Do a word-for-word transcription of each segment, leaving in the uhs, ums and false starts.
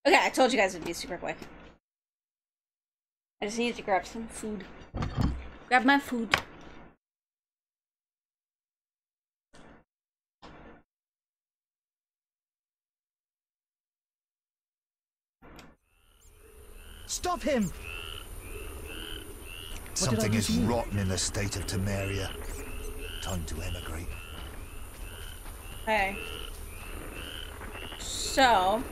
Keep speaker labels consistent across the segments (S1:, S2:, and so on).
S1: Okay, I told you guys it'd be super quick. I just need to grab some food. Grab my food.
S2: Stop him!
S3: Something is rotten in the state of Temeria. Time to emigrate.
S1: Okay. So...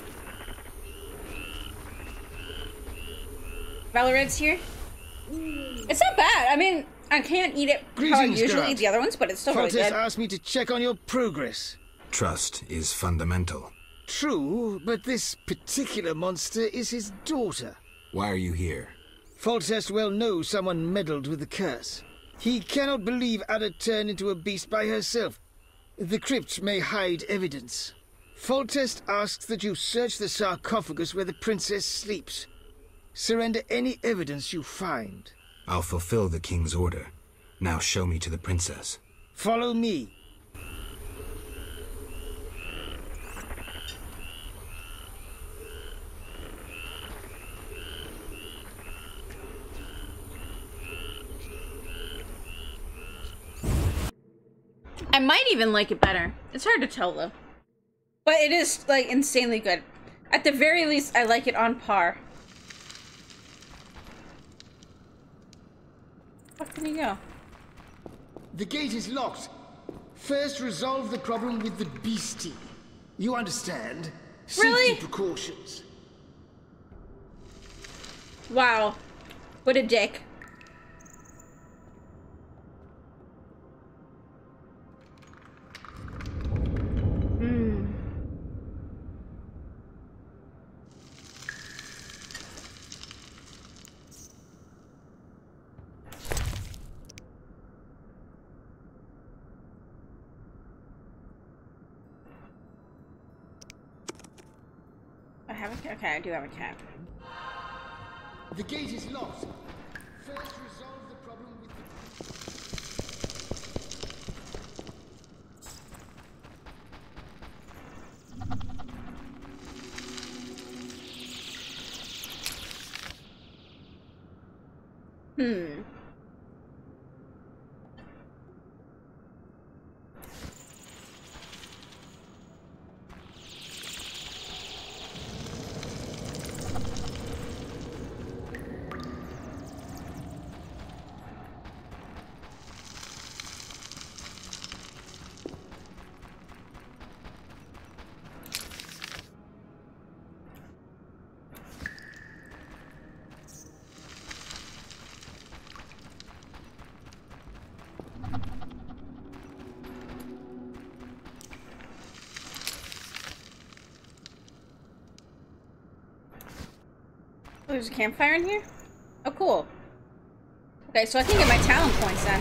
S1: Valorant's here? It's not bad. I mean, I can't eat it how I
S4: Greetings,
S1: usually
S4: Geralt.
S1: eat the other ones, but it's still really
S4: Foltest
S1: good.
S4: asked me to check on your progress.
S5: Trust is fundamental.
S4: True, but this particular monster is his daughter.
S5: Why are you here?
S4: Foltest well knows someone meddled with the curse. He cannot believe Ada turned into a beast by herself. The crypt may hide evidence. Foltest asks that you search the sarcophagus where the princess sleeps. Surrender any evidence you find.
S5: I'll fulfill the king's order. Now show me to the princess.
S4: Follow me.
S1: I might even like it better. It's hard to tell though. But it is like insanely good. At the very least, I like it on par. Where can he go?
S4: The gate is locked. First, resolve the problem with the beastie. You understand?
S1: Really?
S4: Safety precautions.
S1: Wow. What a dick. Hmm. I have a okay, I do have a cat.
S4: The gate is locked. First, resolve the problem with the...
S1: Hmm. Oh, there's a campfire in here? Oh, cool. Okay, so I can get my talent points then.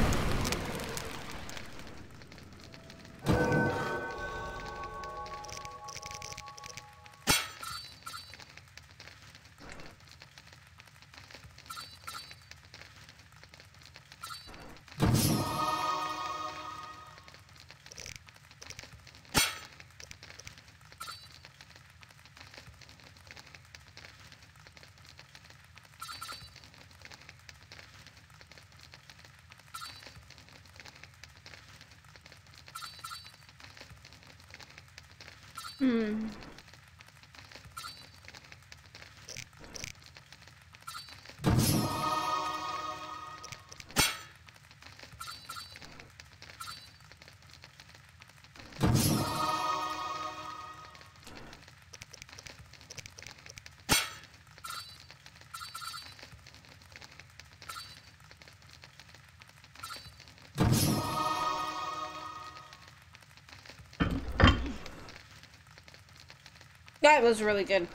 S1: Hmm. That was really good.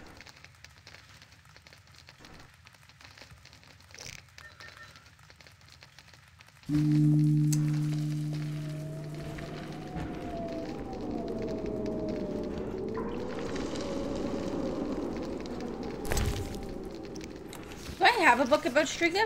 S1: Do I have a book about Striga?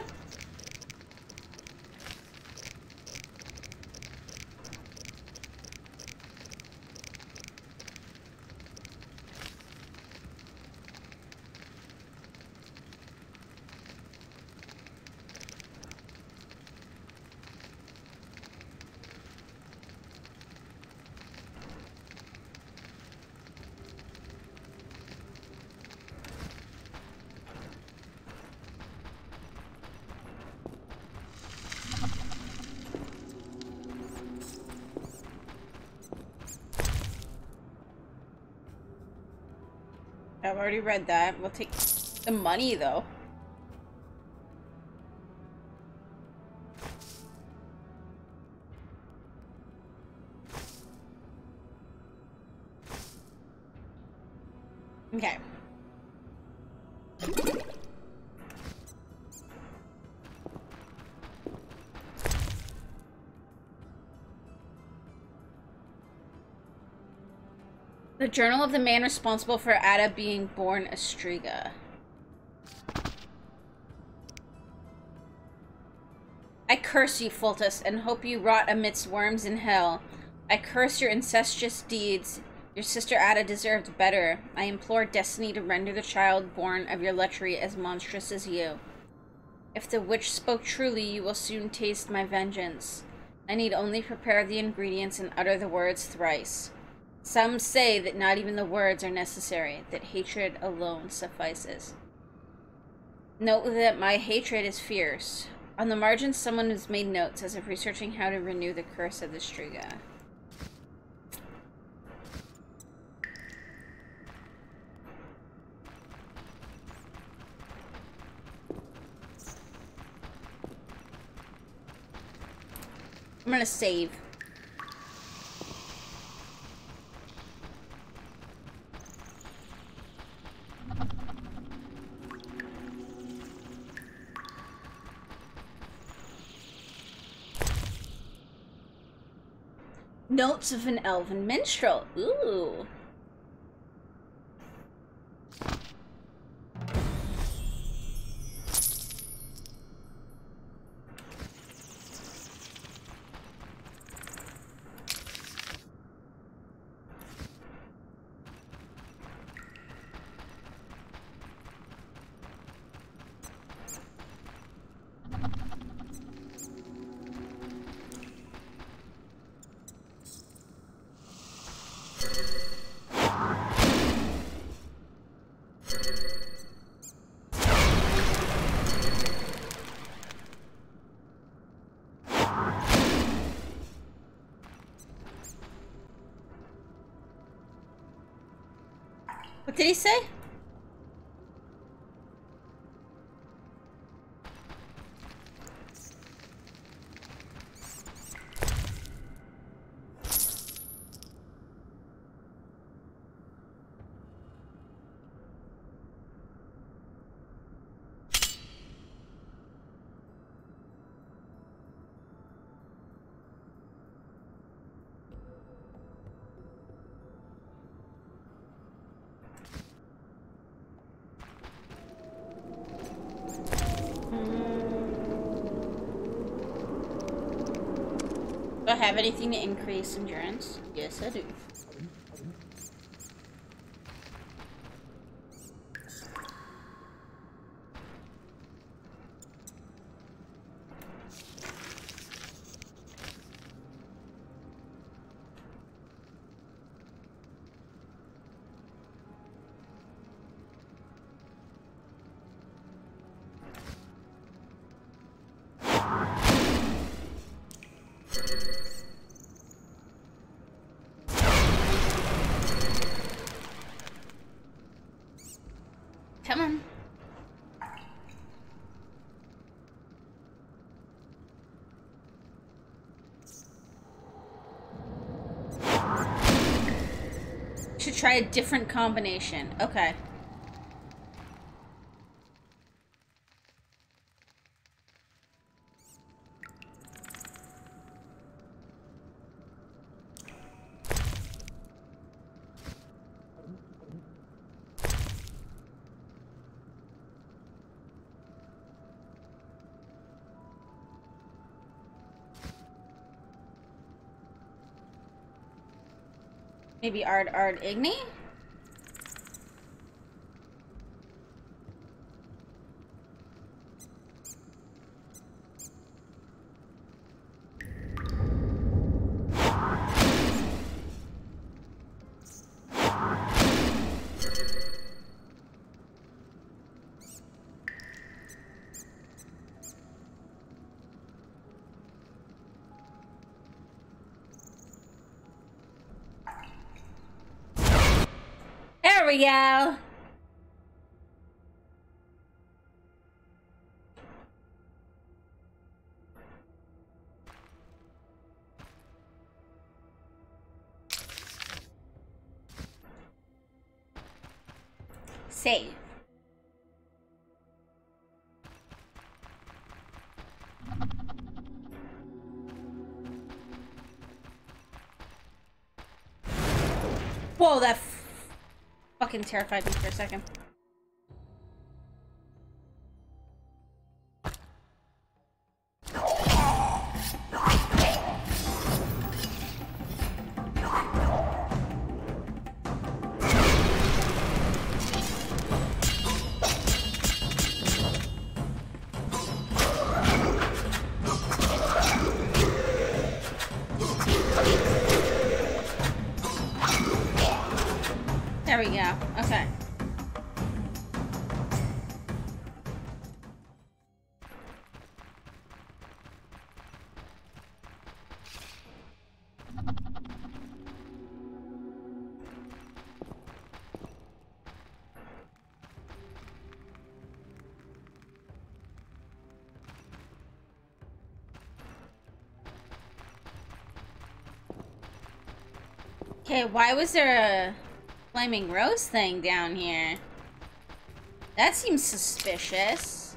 S1: I've already read that. We'll take the money, though. Okay. The journal of the man responsible for Ada being born Astriga. I curse you, Foltest, and hope you rot amidst worms in hell. I curse your incestuous deeds. Your sister Ada deserved better. I implore destiny to render the child born of your lechery as monstrous as you. If the witch spoke truly, you will soon taste my vengeance. I need only prepare the ingredients and utter the words thrice. Some say that not even the words are necessary, that hatred alone suffices. Note that my hatred is fierce. On the margins, someone has made notes as if researching how to renew the curse of the Striga. I'm gonna save. Notes of an elven minstrel. Ooh. What did he say? Do I have anything to increase endurance? Yes, I do. Come on. Should try a different combination. Okay. Maybe Ard Ard Igni? There we go. save. Whoa, that f fucking terrified me for a second. There we go. Okay. Okay, why was there a Flaming Rose thing down here? That seems suspicious.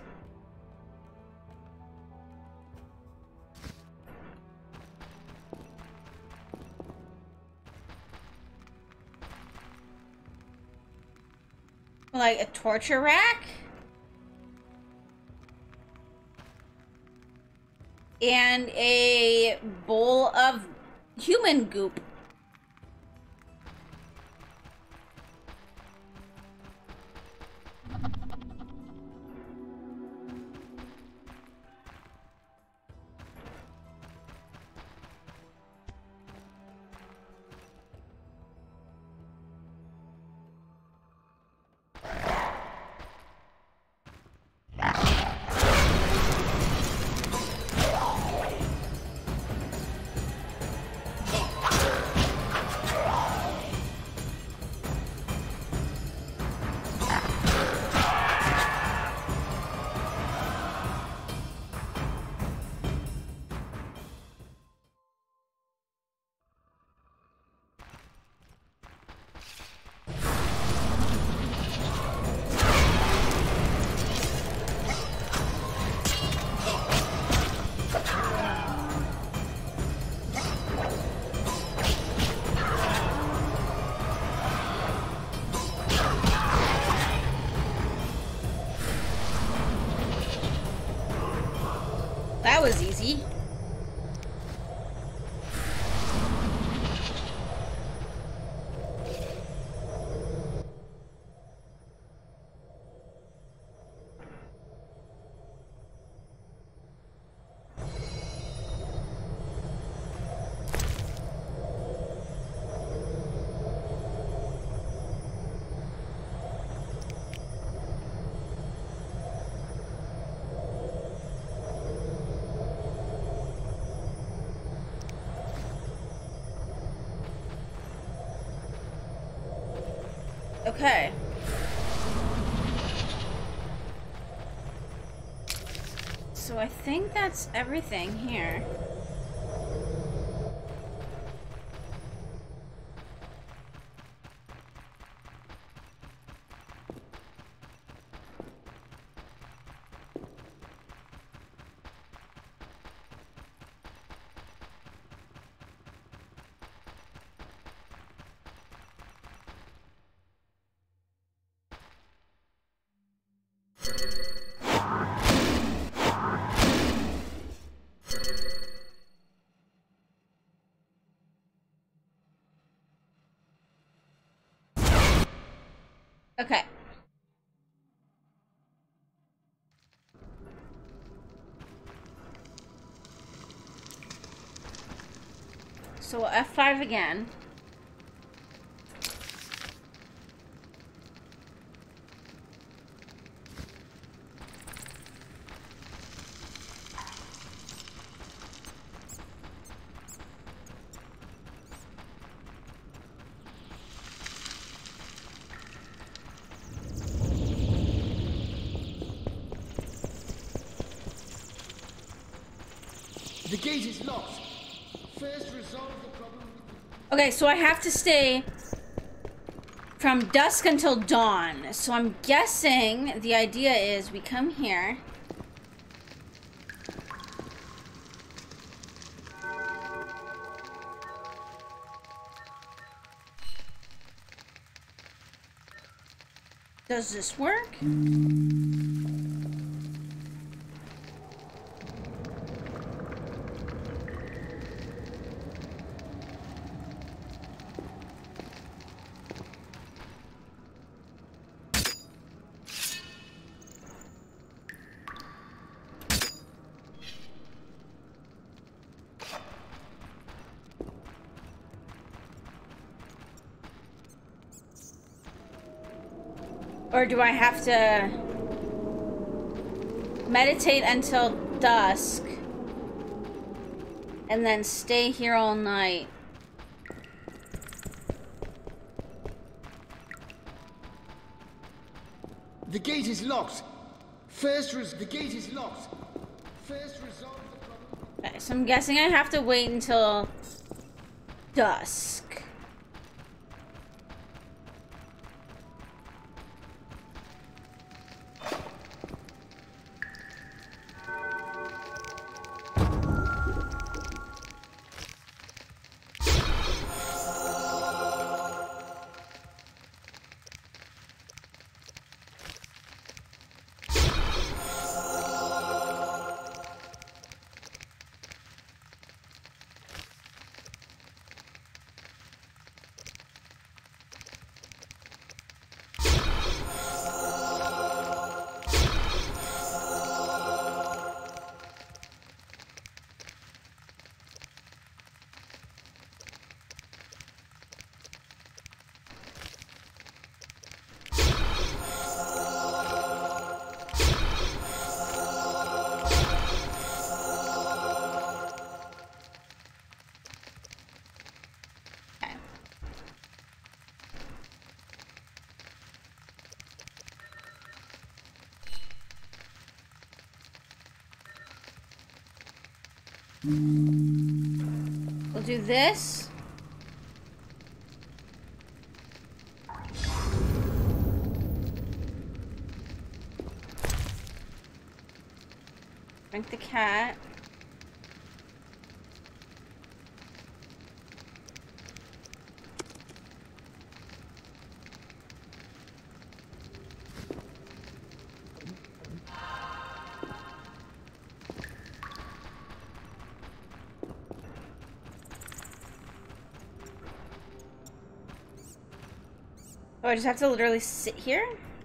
S1: Like a torture rack? And a bowl of human goop. That was easy. Okay. So I think that's everything here. Okay. So F five again.
S4: The gate is locked. First, resolve the problem.
S1: Okay, so I have to stay from dusk until dawn. So I'm guessing the idea is we come here. Does this work? Or do I have to meditate until dusk and then stay here all night?
S4: The gate is locked. First, res the gate is locked. First, resolve the problem.
S1: Okay, so I'm guessing I have to wait until dusk. We'll do this. Drink the cat. Oh, I just have to literally sit here?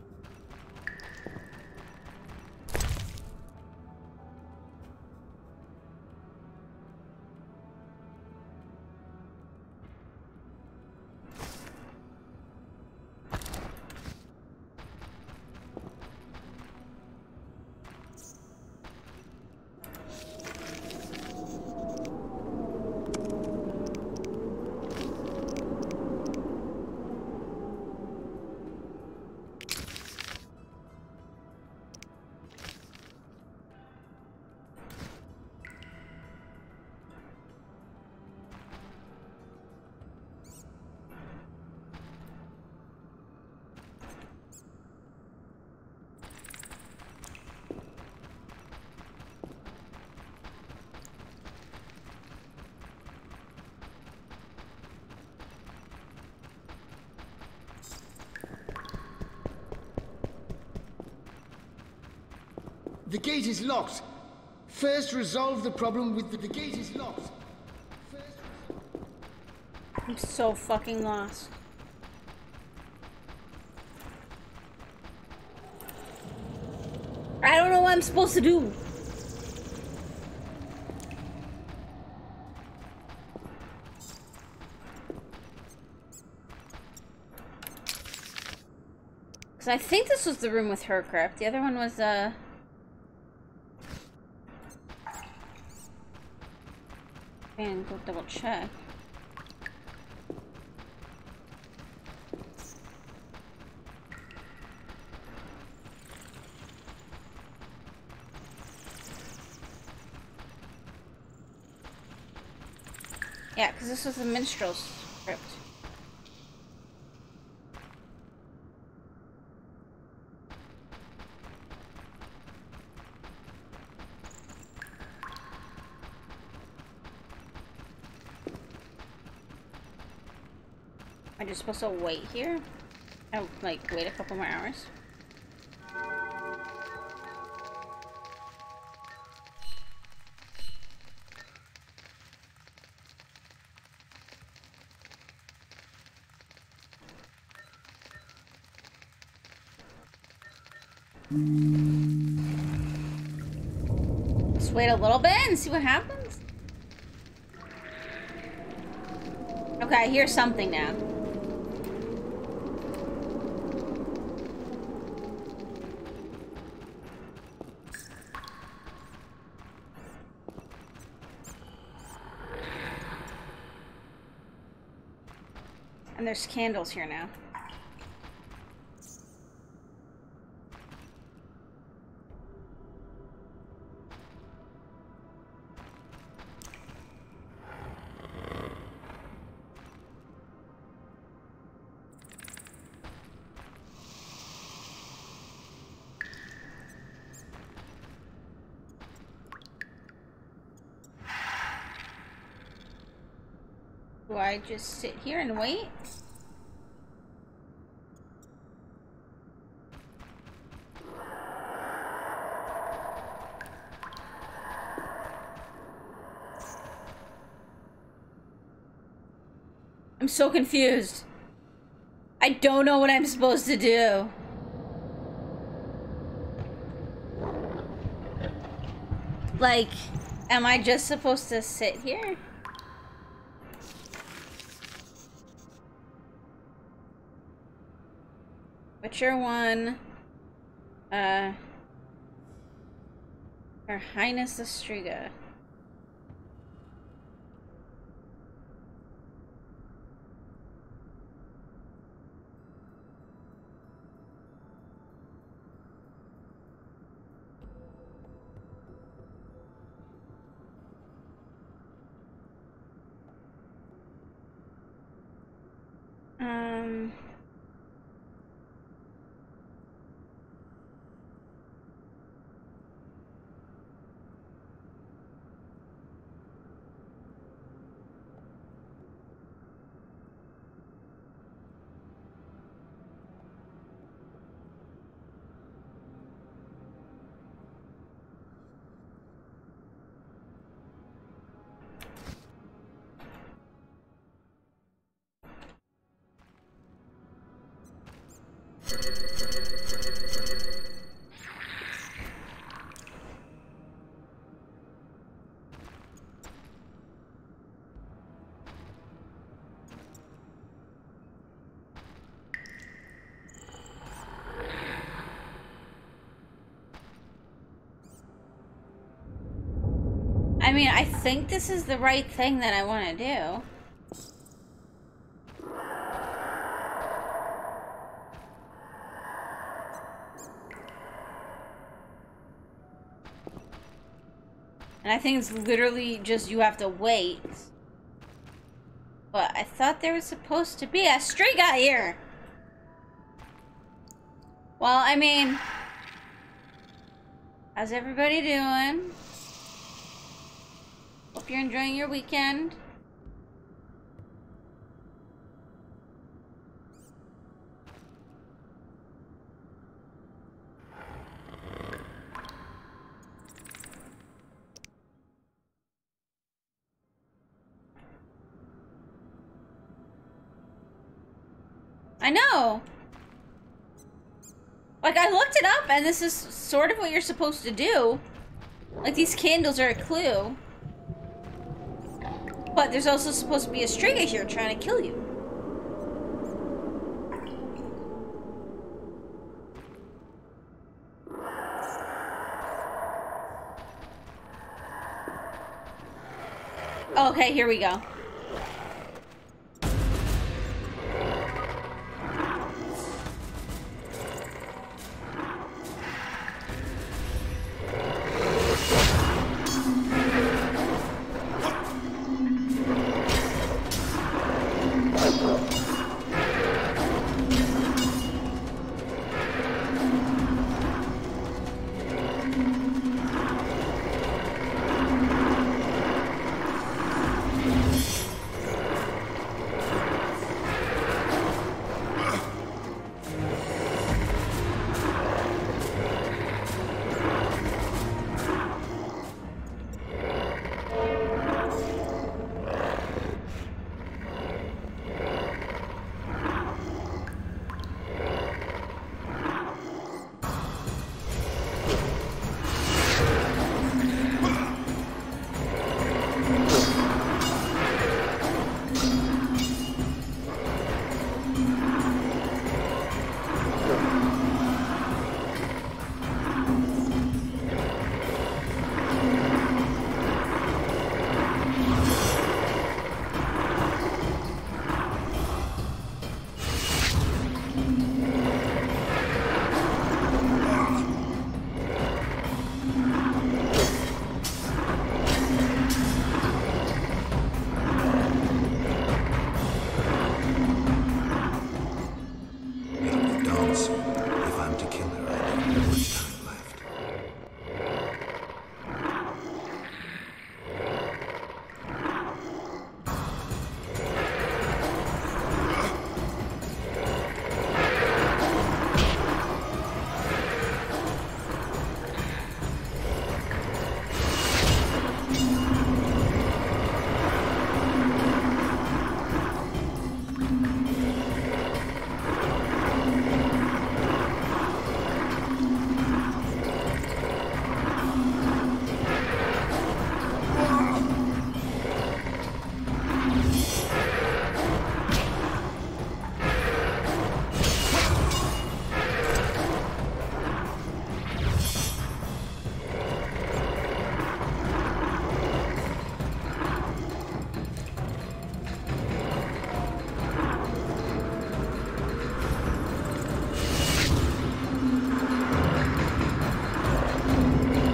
S4: The gate is locked. First, resolve the problem with the, the gate is locked. First,
S1: I'm so fucking lost. I don't know what I'm supposed to do. Because I think this was the room with her crypt. The other one was, uh... and go double check. Yeah, because this was the minstrel's script. I'm just supposed to wait here? Oh, like, wait a couple more hours? Just wait a little bit and see what happens. Okay, I hear something now. And there's candles here now. Do I just sit here and wait? I'm so confused. I don't know what I'm supposed to do. Like, am I just supposed to sit here? Witcher one. Uh. Her Highness the Striga. Um... I mean, I think this is the right thing that I want to do. And I think it's literally just you have to wait. But I thought there was supposed to be a Striga here. Well, I mean, how's everybody doing? Hope you're enjoying your weekend. I know. Like, I looked it up, and this is sort of what you're supposed to do. Like, these candles are a clue. But there's also supposed to be a Striga here trying to kill you. Okay, here we go.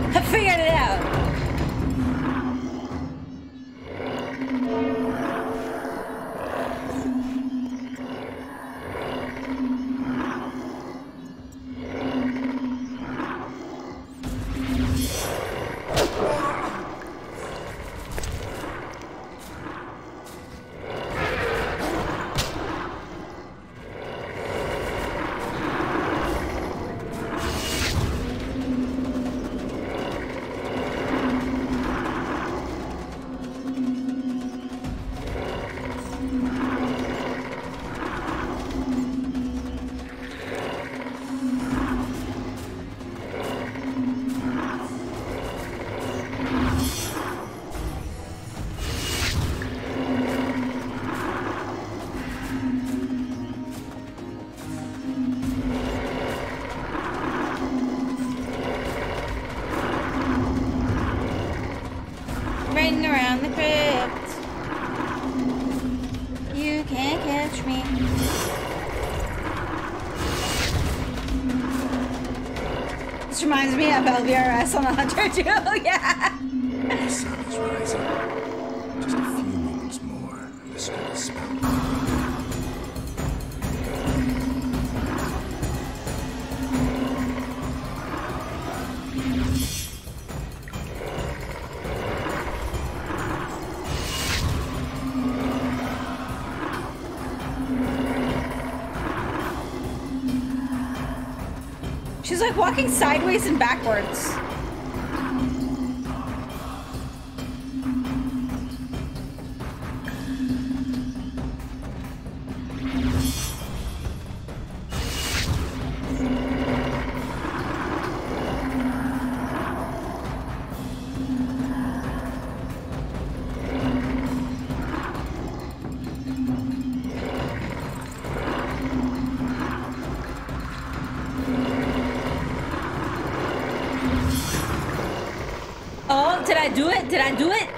S1: I figured it out. Riding around the crypt. You can't catch me. This reminds me of L V R S on the Hunter too. Yeah.
S5: The sun is rising. Just a few moments more, and the spell is spelled.
S1: She's like walking sideways and backwards. Oh, did I do it? Did I do it?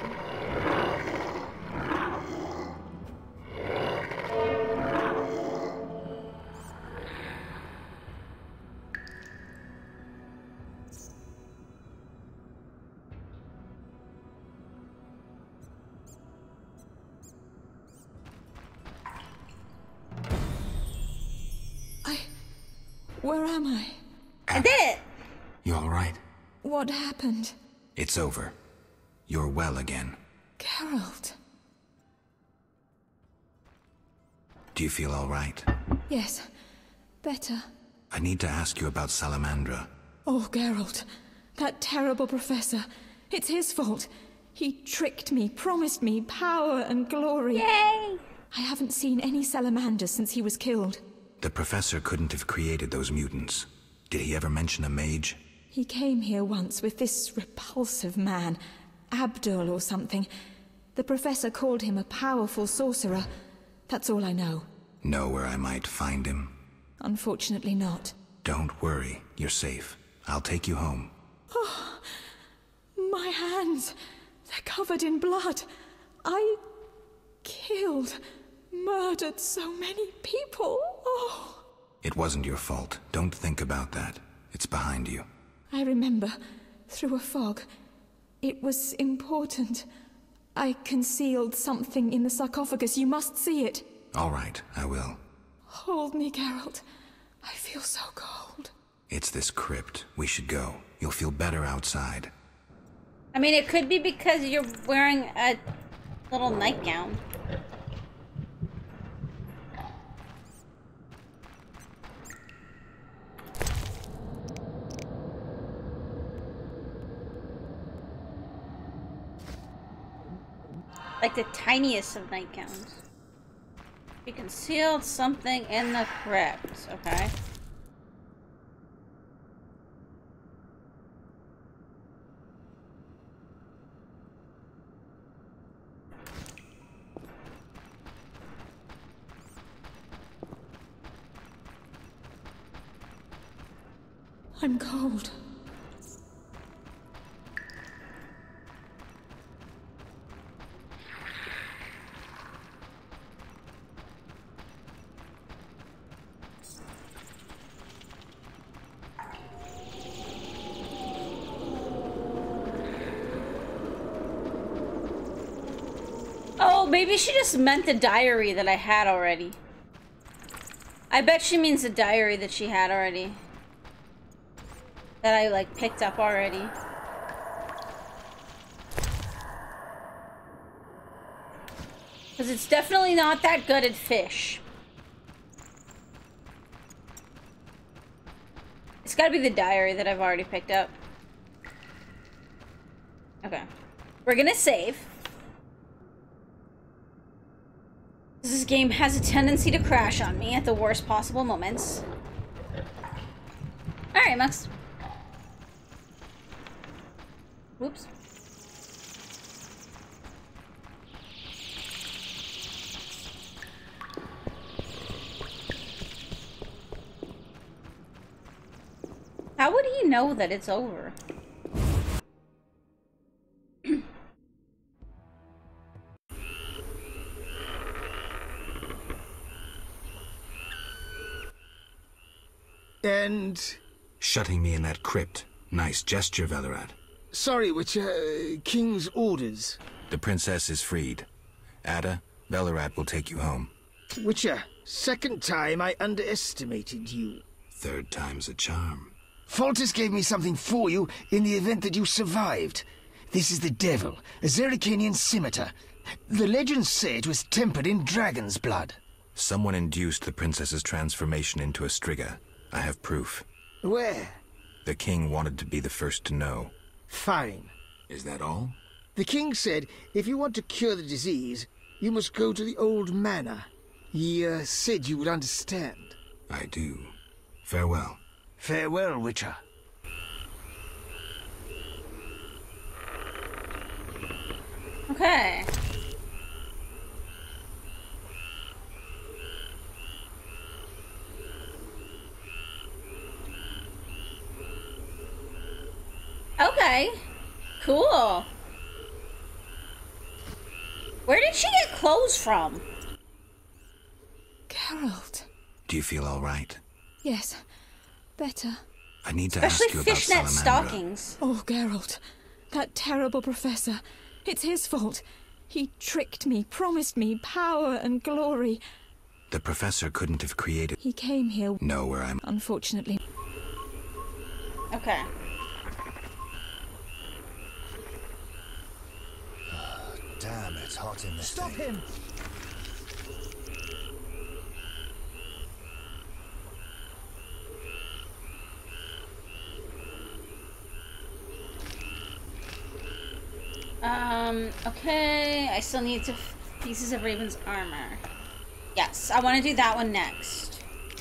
S2: I... Where am I?
S1: I did it!
S5: You all right?
S2: What happened?
S5: It's over. You're well again.
S2: Geralt.
S5: Do you feel all right?
S2: Yes. Better.
S5: I need to ask you about Salamandra.
S2: Oh, Geralt. That terrible professor. It's his fault. He tricked me, promised me power and glory.
S1: Yay!
S2: I haven't seen any salamanders since he was killed.
S5: The professor couldn't have created those mutants. Did he ever mention a mage?
S2: He came here once with this repulsive man, Abdul or something. The professor called him a powerful sorcerer. That's all I know.
S5: Know where I might find him?
S2: Unfortunately not.
S5: Don't worry, you're safe. I'll take you home.
S2: Oh, my hands. They're covered in blood. I killed, murdered so many people. Oh.
S5: It wasn't your fault. Don't think about that. It's behind you.
S2: I remember, through a fog. It was important. I concealed something in the sarcophagus. You must see it.
S5: All right, I will.
S2: Hold me, Geralt. I feel so cold.
S5: It's this crypt. We should go. You'll feel better outside.
S1: I mean, it could be because you're wearing a little nightgown. Like the tiniest of nightgowns. You concealed something in the crypt, okay?
S2: I'm cold.
S1: maybe she just meant the diary that I had already. I bet she means the diary that she had already. That I, like, picked up already. Because it's definitely not that good at fish. It's gotta be the diary that I've already picked up. Okay. We're gonna save. This game has a tendency to crash on me at the worst possible moments. Alright, Mux. Whoops. How would he know that it's over?
S4: And...
S5: Shutting me in that crypt. Nice gesture, Velarat.
S4: Sorry, Witcher. Uh, King's orders.
S5: The princess is freed. Ada, Velarat will take you home.
S4: Witcher, second time I underestimated you.
S5: Third time's a charm.
S4: Foltest gave me something for you in the event that you survived. This is the Devil, a Zerrikanian scimitar. The legends say it was tempered in dragon's blood.
S5: Someone induced the princess's transformation into a Striga. I have proof.
S4: Where?
S5: The king wanted to be the first to know.
S4: Fine.
S5: Is that all?
S4: The king said if you want to cure the disease, you must go to the old manor. He uh, said you would understand.
S5: I do. Farewell.
S4: Farewell, Witcher.
S1: Okay. Okay. Cool. Where did she get clothes from?
S2: Geralt.
S5: Do you feel all right?
S2: Yes. Better.
S5: I need to
S1: Especially
S5: ask you about
S1: fishnet
S5: Salamandra.
S2: stockings. Oh, Geralt. That terrible professor. It's his fault. He tricked me, promised me power and glory.
S5: The professor couldn't have created...
S2: He came here...
S5: Know where I'm...
S2: Unfortunately.
S1: Okay.
S3: Damn, it's hot in this
S4: Stop
S3: thing.
S4: him!
S1: Um, okay. I still need to f pieces of Raven's armor. Yes, I want to do that one next.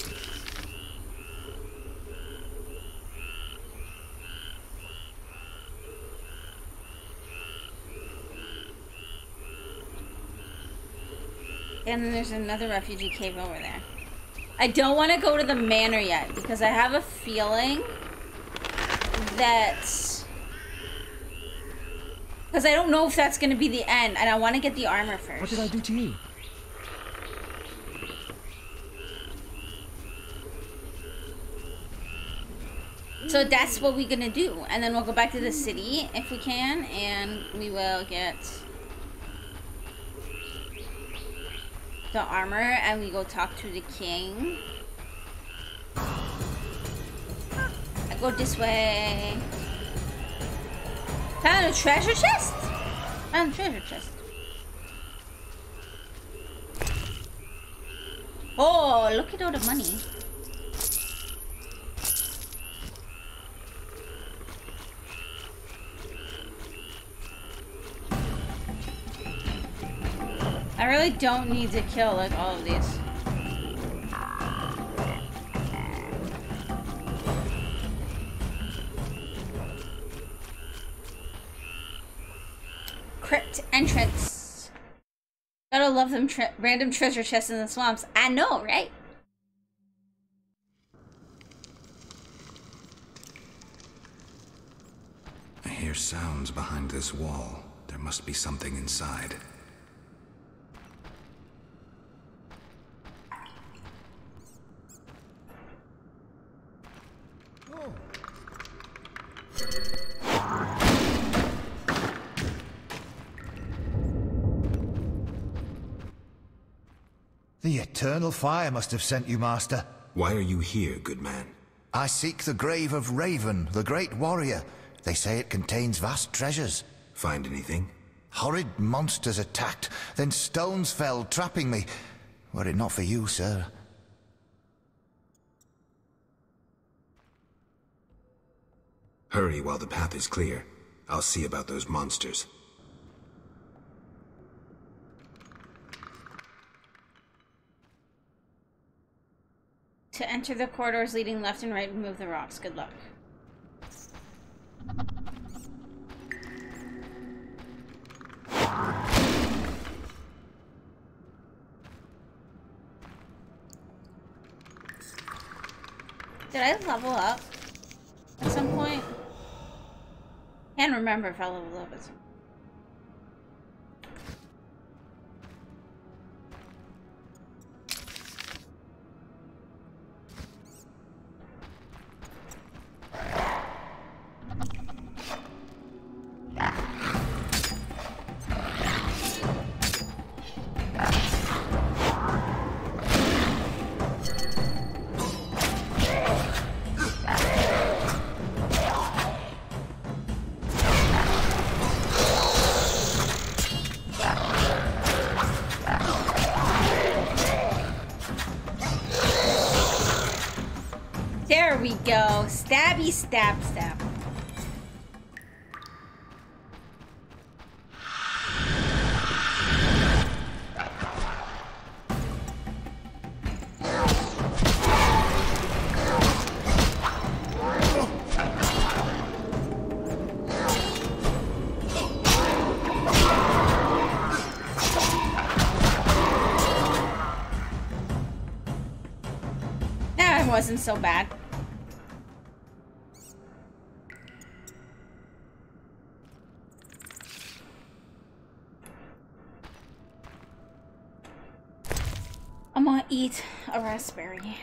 S1: And then there's another refugee cave over there. I don't want to go to the manor yet because I have a feeling that... Because I don't know if that's going to be the end, and I want to get the armor first.
S6: What did I do to you?
S1: So that's what we're gonna do, and then we'll go back to the city if we can, and we will get the armor, and we go talk to the king. I go this way. Found a treasure chest? Found a treasure chest. Oh, look at all the money. I really don't need to kill like all of these. Crypt entrance. Gotta love them tre random treasure chests in the swamps. I know, right?
S5: I hear sounds behind this wall. There must be something inside.
S3: The eternal fire must have sent you, Master.
S5: Why are you here, good man?
S3: I seek the grave of Raven, the great warrior. They say it contains vast treasures.
S5: Find anything?
S3: Horrid monsters attacked, then stones fell, trapping me. Were it not for you, sir.
S5: Hurry while the path is clear. I'll see about those monsters.
S1: To enter the corridors leading left and right, remove the rocks. Good luck. Did I level up at some point? Can't remember if I leveled up at some point. There we go. Stabby, stab, stab. That wasn't so bad. I'm gonna eat a raspberry.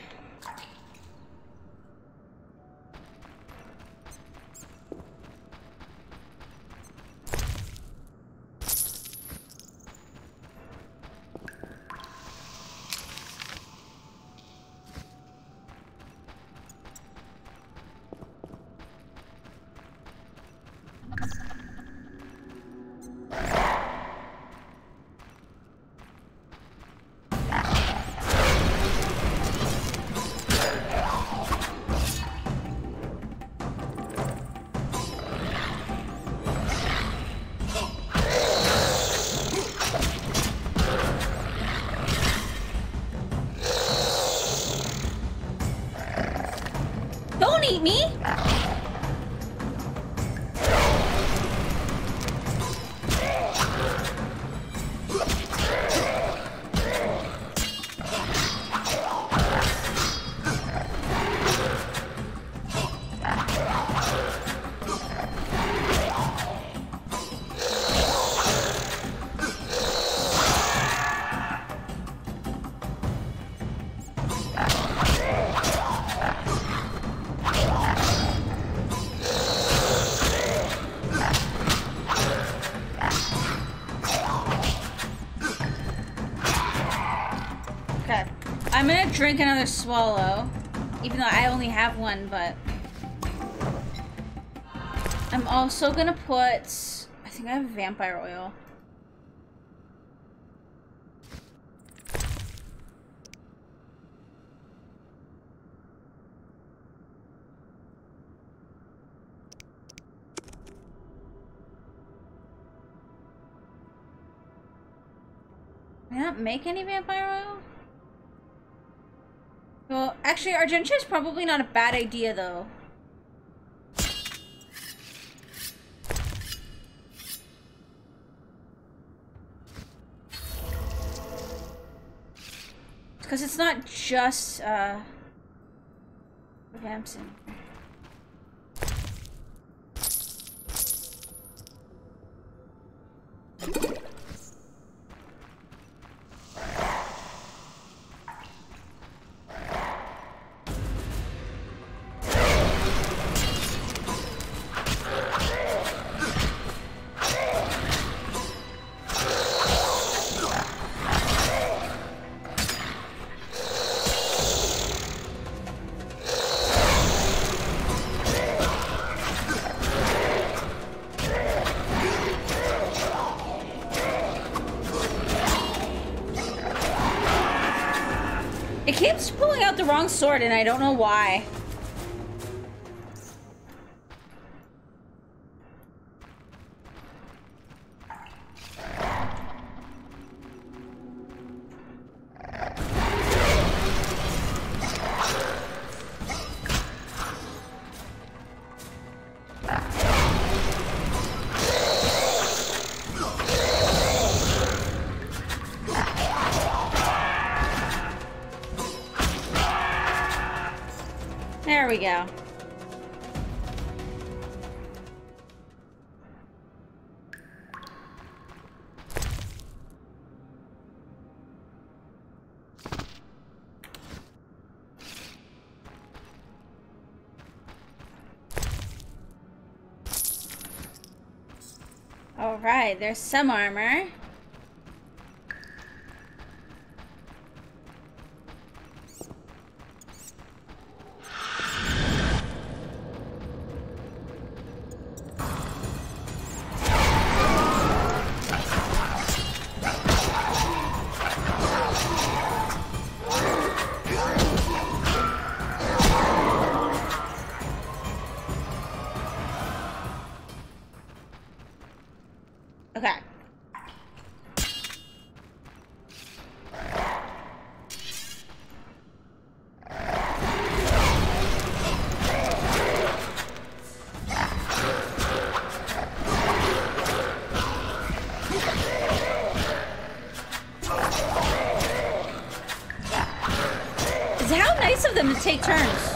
S1: Don't eat me! I'm gonna drink another swallow, even though I only have one, but I'm also gonna put, I think I have vampire oil. Can I not make any vampire oil? Well, actually, Argentia is probably not a bad idea, though. Because it's not just, uh... vamps in. It keeps pulling out the wrong sword, and I don't know why. There we go. All right, there's some armor. Okay. It's how nice of them to take turns.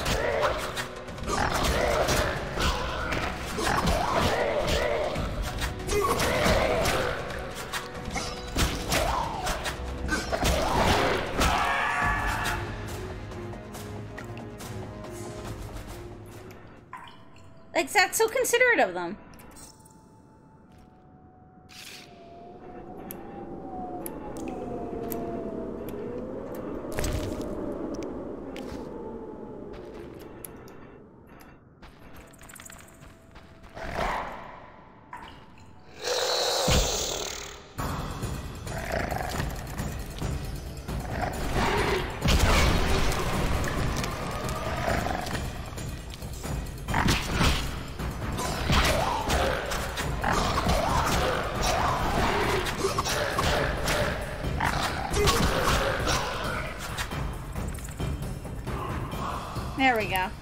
S1: Like, that's so considerate of them. There we go.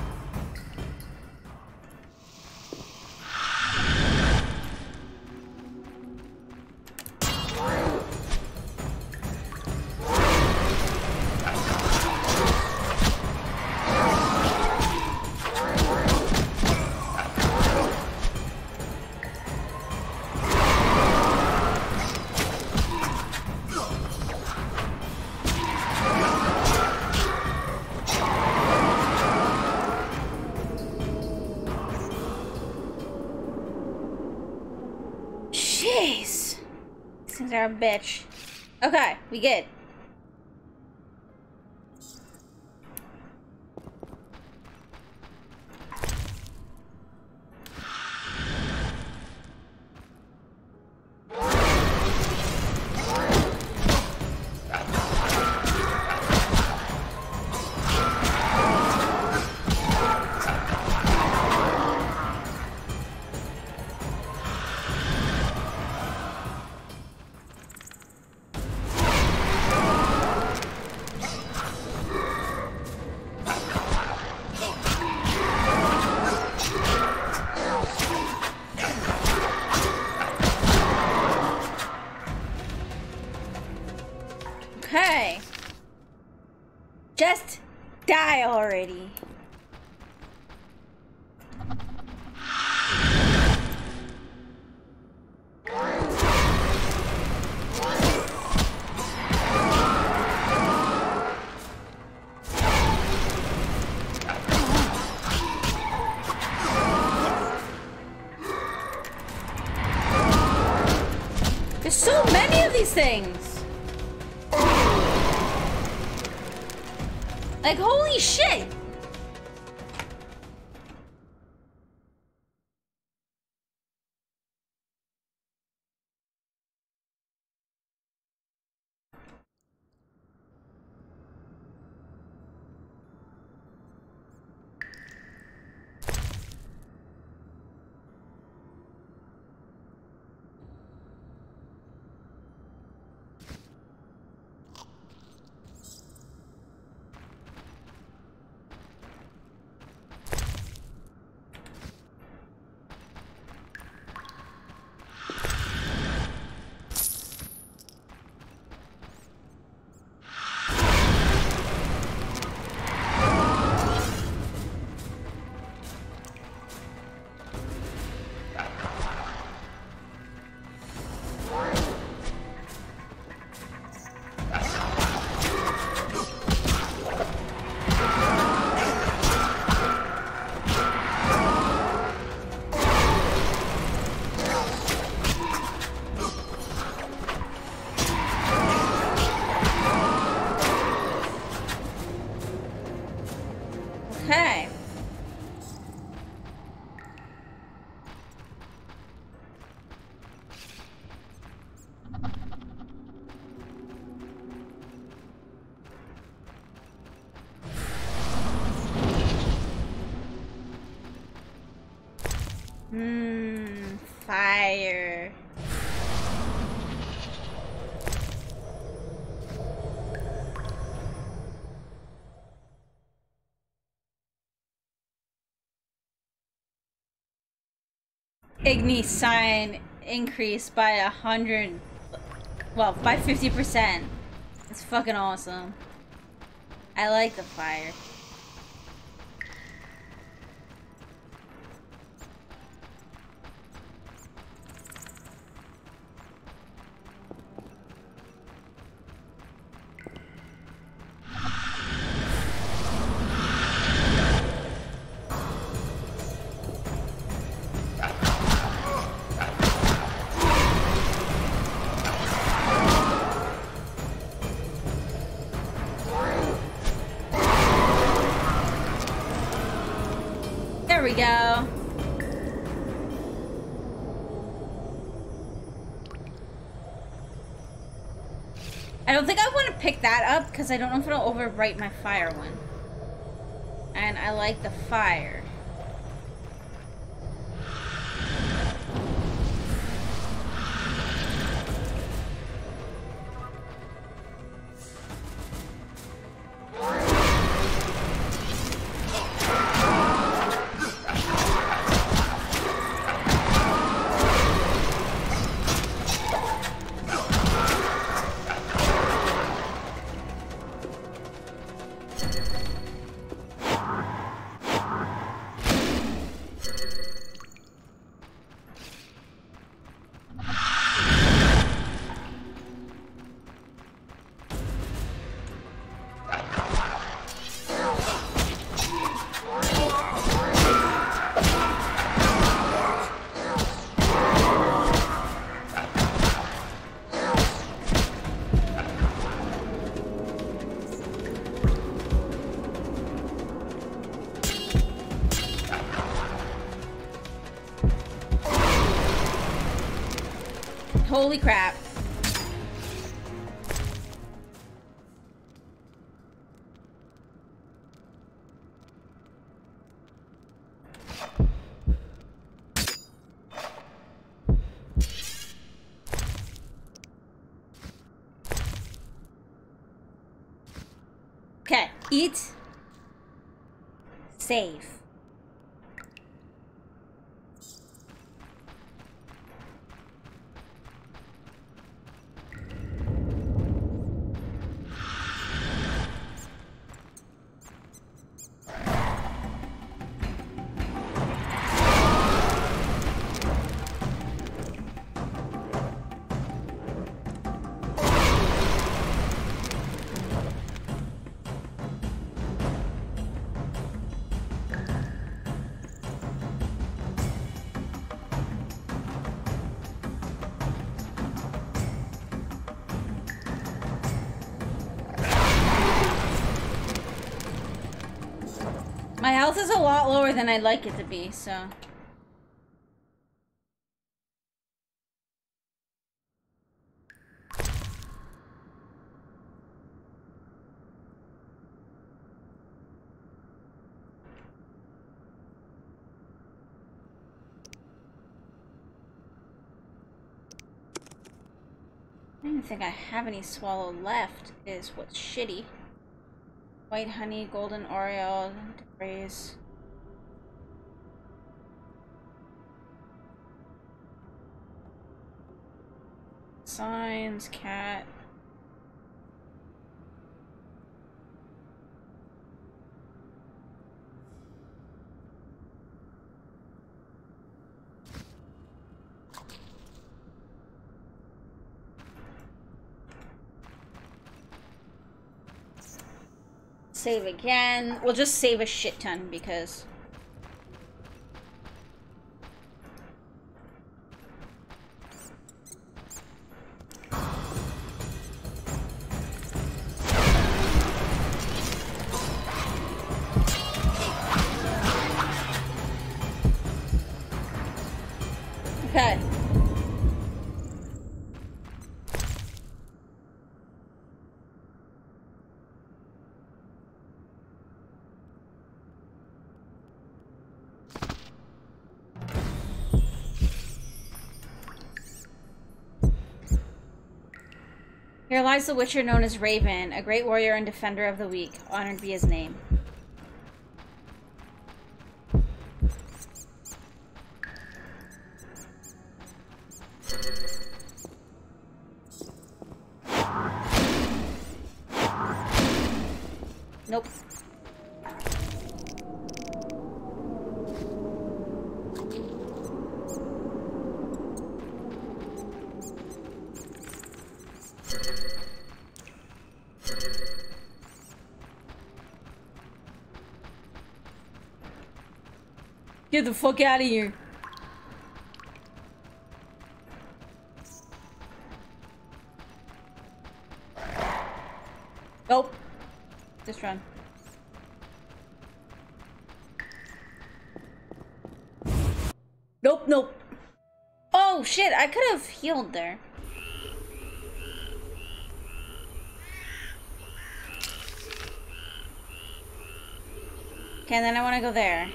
S1: Jeez. These things are a bitch. Okay, we good. Okay. Just die already. There's so many of these things. Like, holy shit! Hmm, fire. Igni sign increased by a hundred, well, by fifty percent. It's fucking awesome. I like the fire. There we go. I don't think I want to pick that up because I don't know if it'll overwrite my fire one. And I like the fire. Holy crap. Okay, eat. Save. My health is a lot lower than I'd like it to be, so... I don't even think I have any swallow left, is what's shitty. White honey, golden Oreo, praise. Signs, cat. Save again. We'll just save a shit ton because... Okay. Here lies the Witcher known as Raven, a great warrior and defender of the weak. Honored be his name. Nope. Get the fuck out of here. Nope. Just run. Nope, nope. Oh shit, I could have healed there. Okay, and then I want to go there.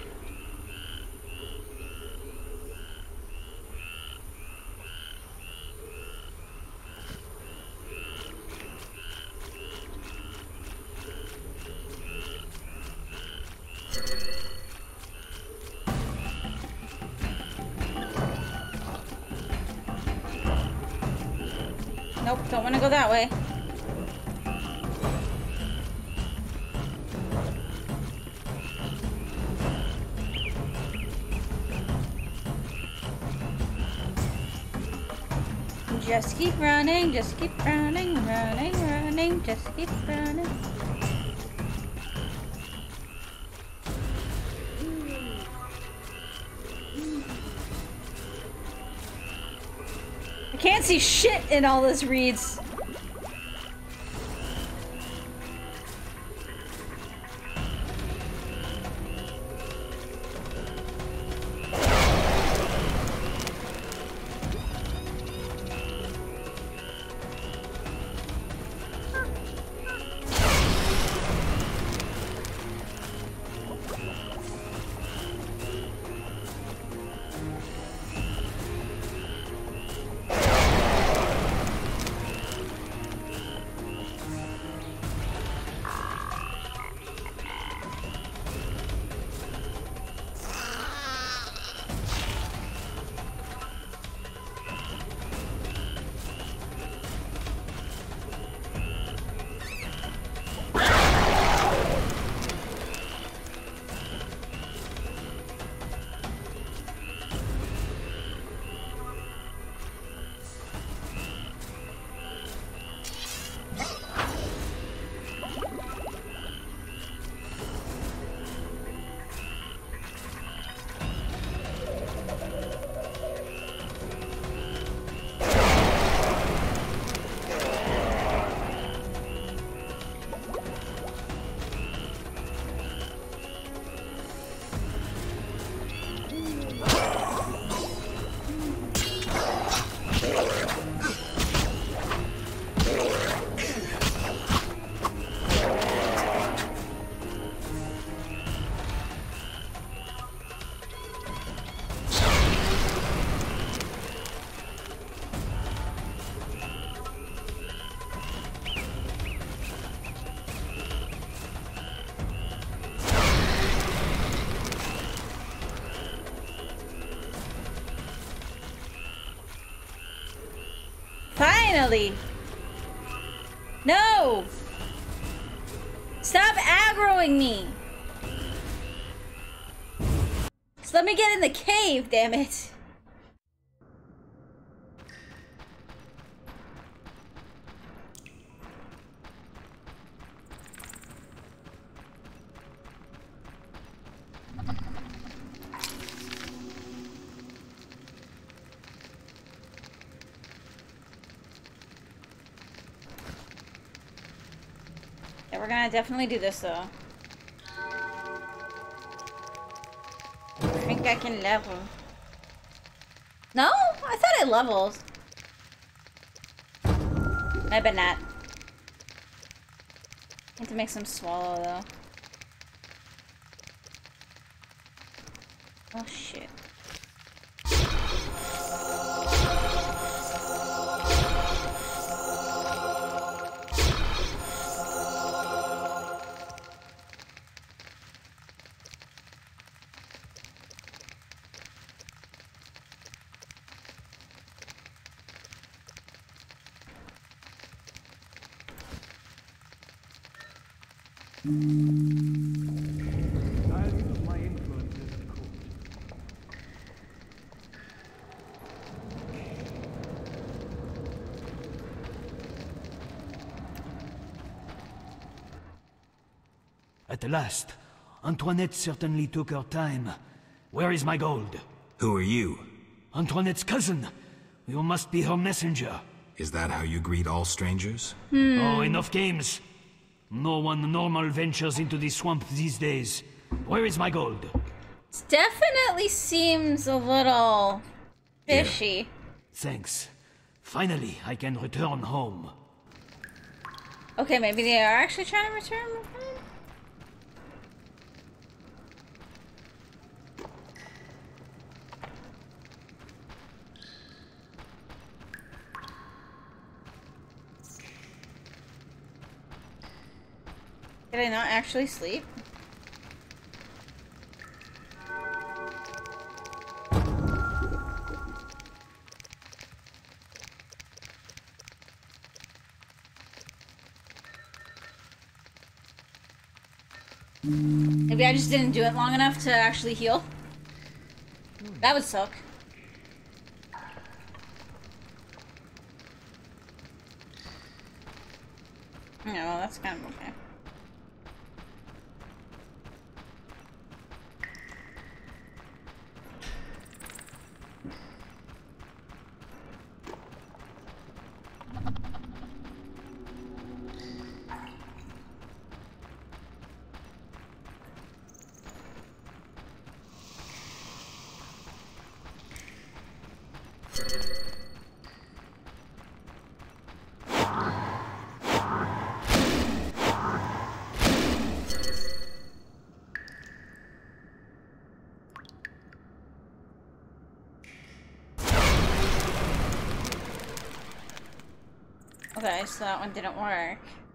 S1: Nope, don't want to go that way. Just keep running, just keep running, running, running, just keep running. I can't see shit in all this reads. Finally! No! Stop aggroing me! Just let me get in the cave, damn it! We're gonna definitely do this though. I think I can level. No? I thought I leveled. Maybe not. I need to make some swallow though. Oh shit.
S6: I'll use my influences at court. At last, Antoinette certainly took her time. Where is my gold?
S5: Who are you?
S6: Antoinette's cousin. You must be her messenger.
S5: Is that how you greet all strangers?
S6: Hmm. Oh, enough games. No one normal ventures into the swamp these days. Where is my gold?
S1: It definitely seems a little fishy.
S6: Yeah. Thanks. Finally, I can return home.
S1: Okay, maybe they are actually trying to return home? Did I not actually sleep? Maybe I just didn't do it long enough to actually heal. That would suck. No, that's kind of okay. Okay, so that one didn't work.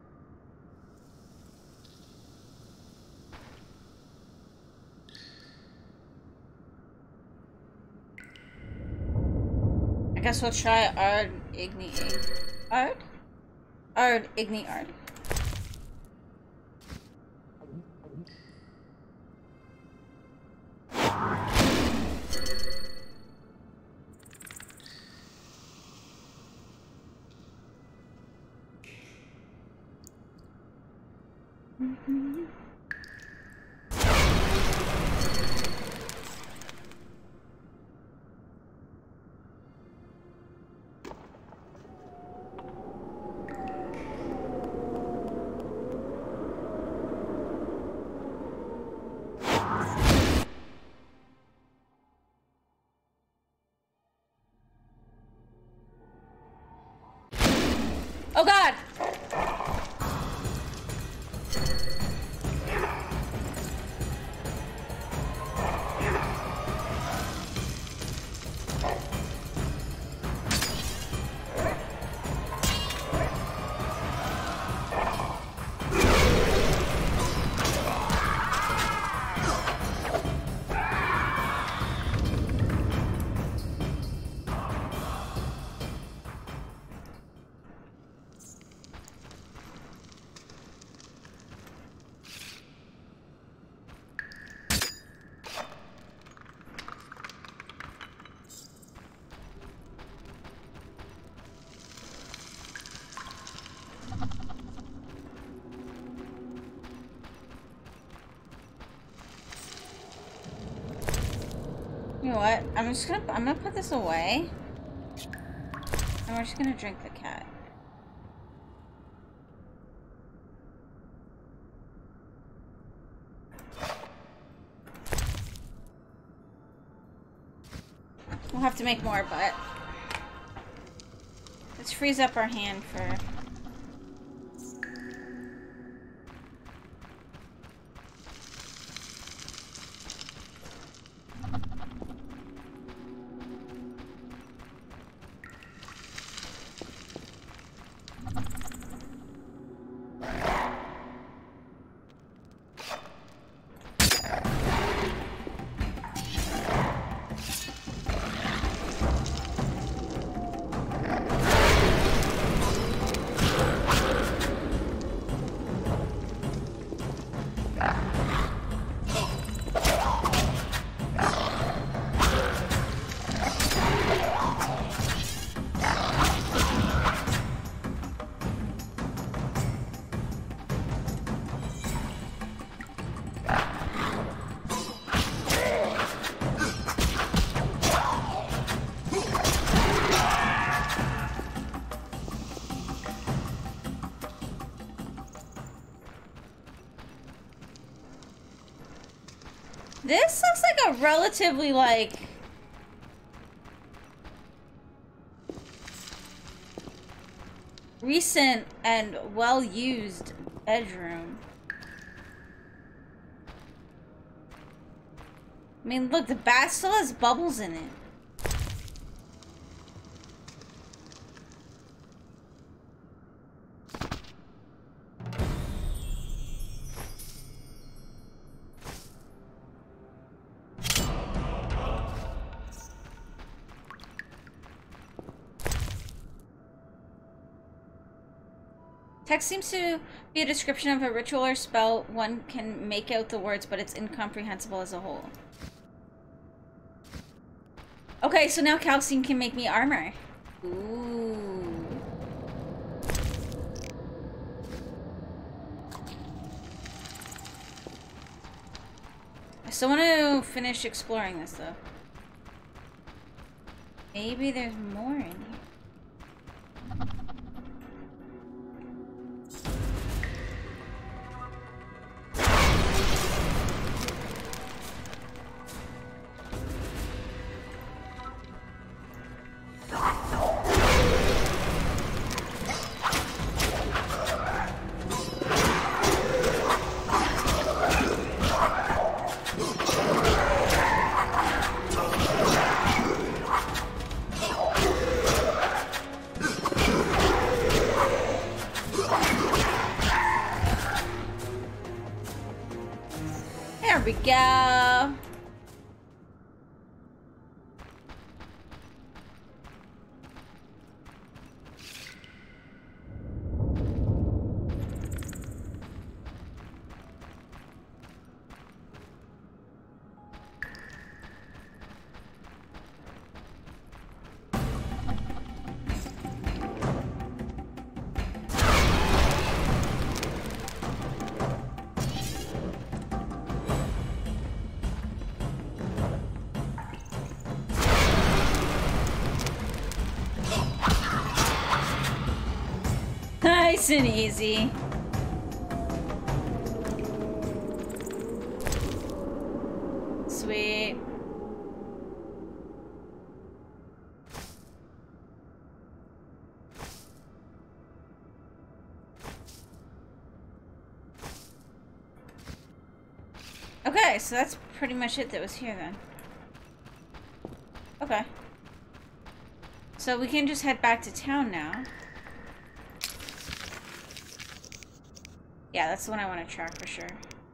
S1: I guess we'll try Ard Igni Ard? Ard Igni Ard. Oh God! You know what? I'm just gonna I'm gonna put this away. And we're just gonna drink the cat. We'll have to make more, but let's freeze up our hand for This looks like a relatively, like... recent and well-used bedroom. I mean, look, the bath still has bubbles in it. Text seems to be a description of a ritual or spell. One can make out the words, but it's incomprehensible as a whole. Okay, so now Calcine can make me armor. Ooh. I still want to finish exploring this, though. Maybe there's more in here. There we go. Nice and easy. Sweet. Okay, so that's pretty much it that was here then. Okay. So we can just head back to town now. Yeah, that's the one I want to track for sure.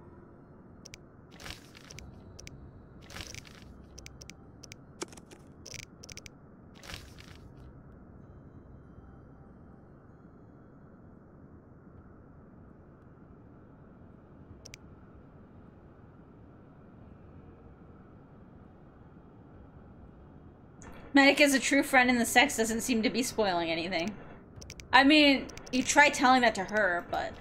S1: Medic is a true friend and the sex doesn't seem to be spoiling anything. I mean, you try telling that to her, but...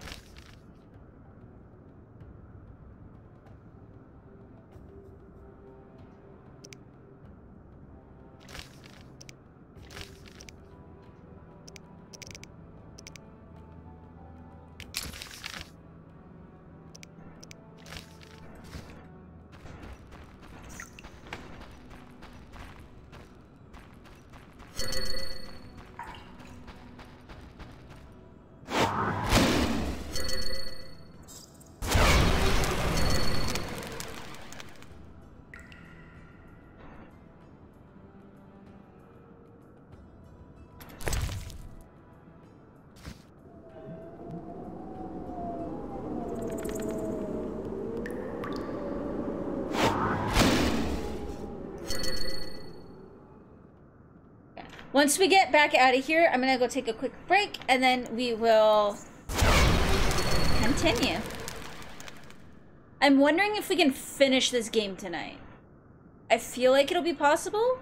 S1: Once we get back out of here, I'm gonna go take a quick break, and then we will continue. I'm wondering if we can finish this game tonight. I feel like it'll be possible.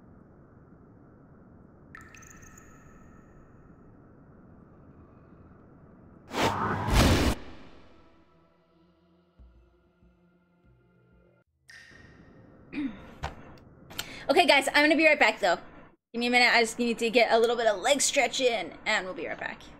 S1: Okay, guys, I'm gonna be right back, though. Give me a minute, I just need to get a little bit of leg stretch in, and we'll be right back.